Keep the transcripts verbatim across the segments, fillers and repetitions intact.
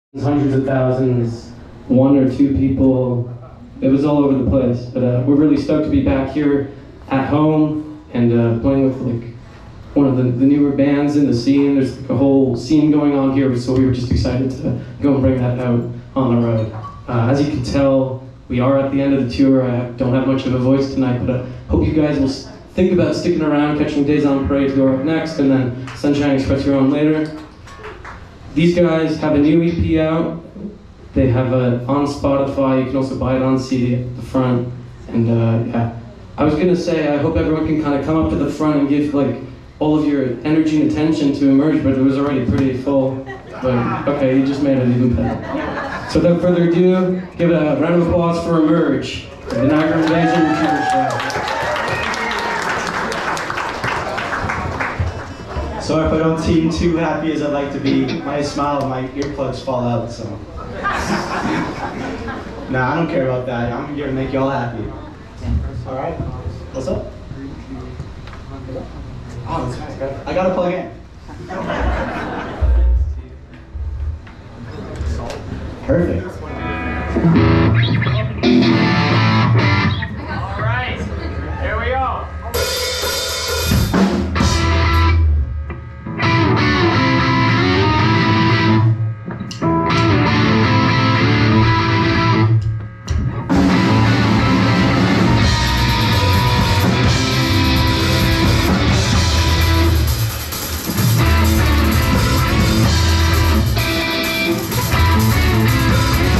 hundreds of thousands, one or two people. It was all over the place, but uh, we're really stoked to be back here at home and uh, playing with like one of the, the newer bands in the scene. There's like a whole scene going on here, so we were just excited to go and bring that out on the road. Uh, as you can tell, we are at the end of the tour. I don't have much of a voice tonight, but I hope you guys will think about sticking around, catching Days on Parade to go up next, and then Sunshine Express Your Own later. These guys have a new E P out. They have it on Spotify. You can also buy it on C D at the front. And uh, yeah, I was gonna say I hope everyone can kind of come up to the front and give like all of your energy and attention to Emerge, but it was already pretty full. But okay, you just made it even better. So without further ado, give a round of applause for Emerge, the Niagara Invasion Retriever Show. So if I don't seem too happy as I'd like to be, my smile and my earplugs fall out, so. Nah, I don't care about that. I'm here to make y'all happy. All right, what's up? Oh, that's right. I gotta plug in. Perfect. All right, here we go. We'll be right back.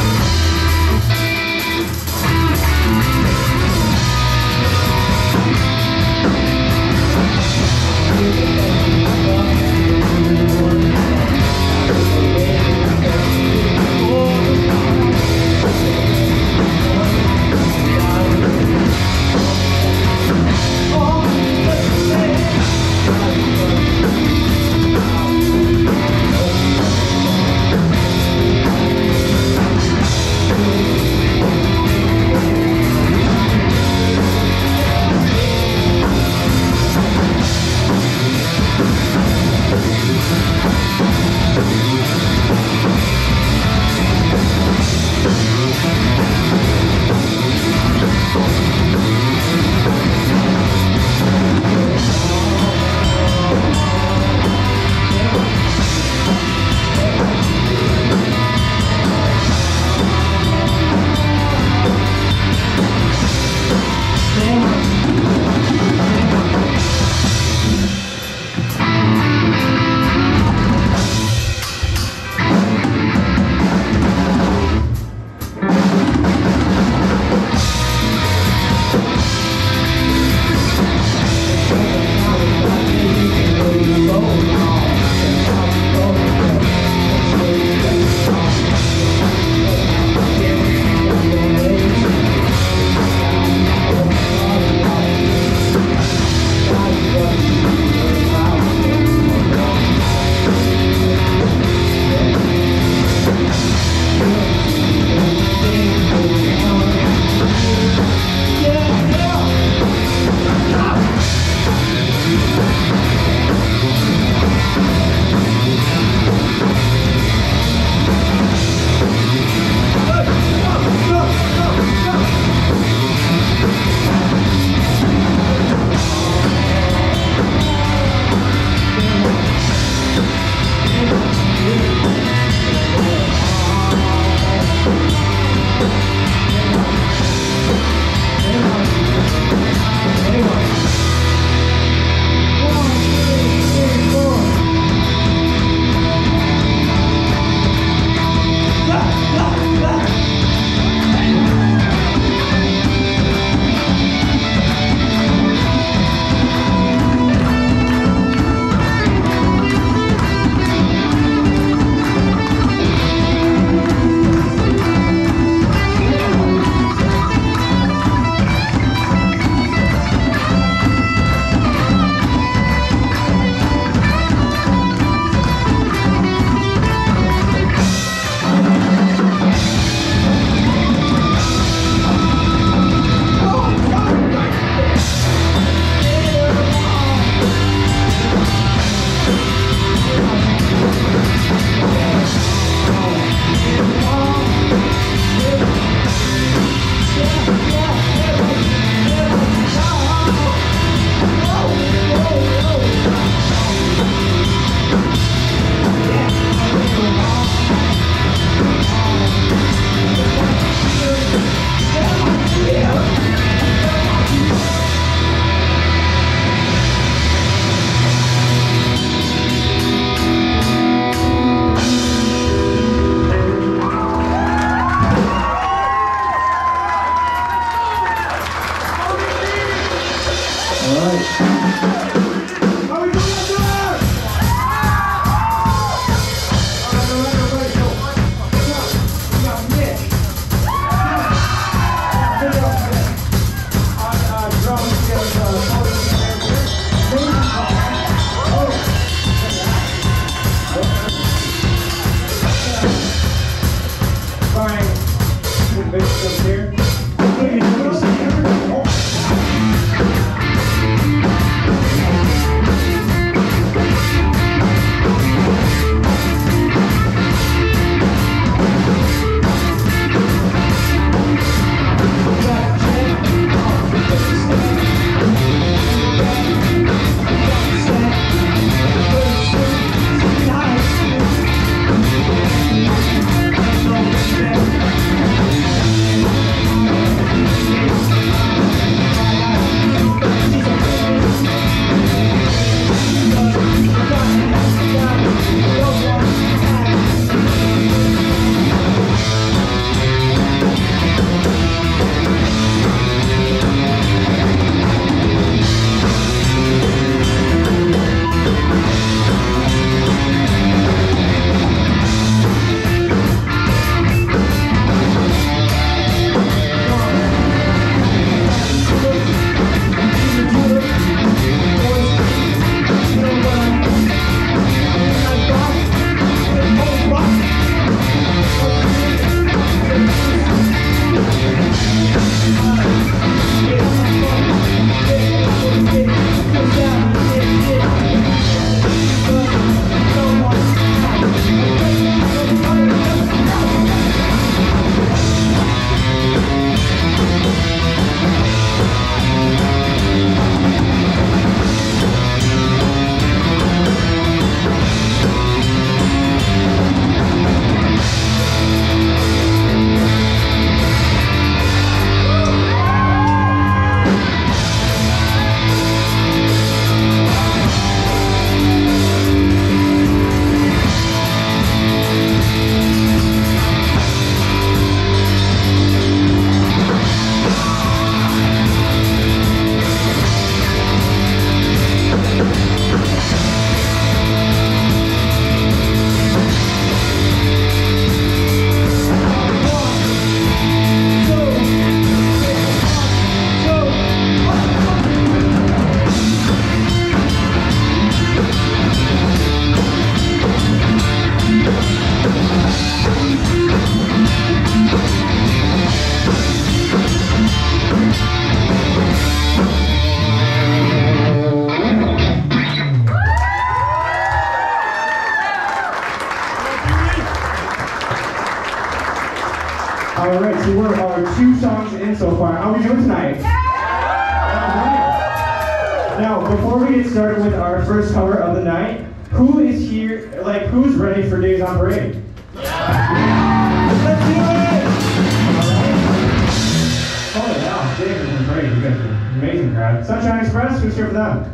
All right, so we're uh, two songs in so far. How are we doing tonight? All right. Now, before we get started with our first cover of the night, who is here, like, who's ready for Days on Parade? Let's do it! All right. Oh, wow, Days on Parade, you guys are an amazing crowd. Sunshine Express, who's here for them?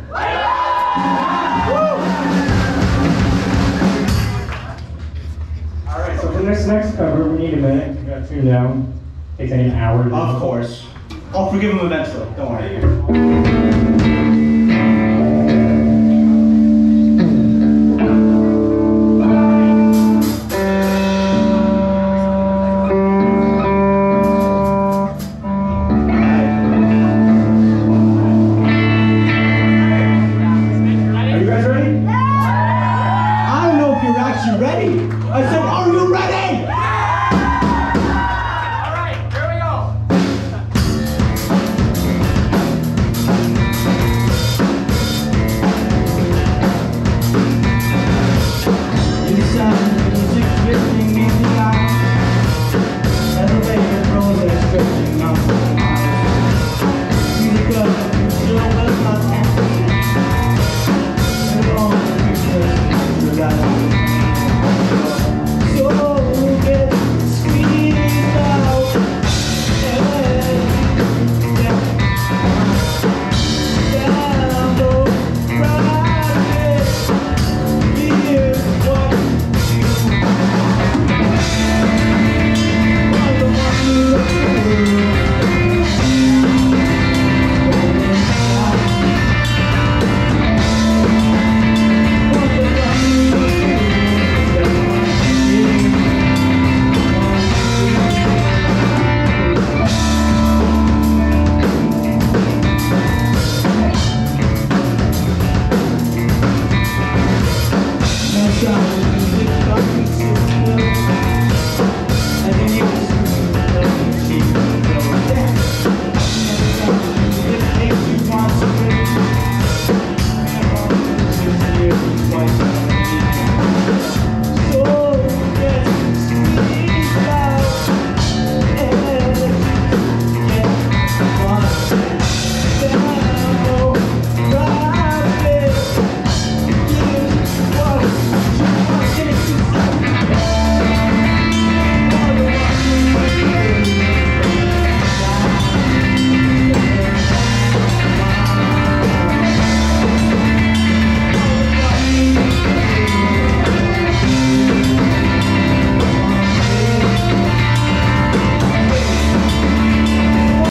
Alright, so for this next cover, we need a minute. We gotta tune down. Takes any an hour. Of course. I'll forgive him eventually. Don't worry.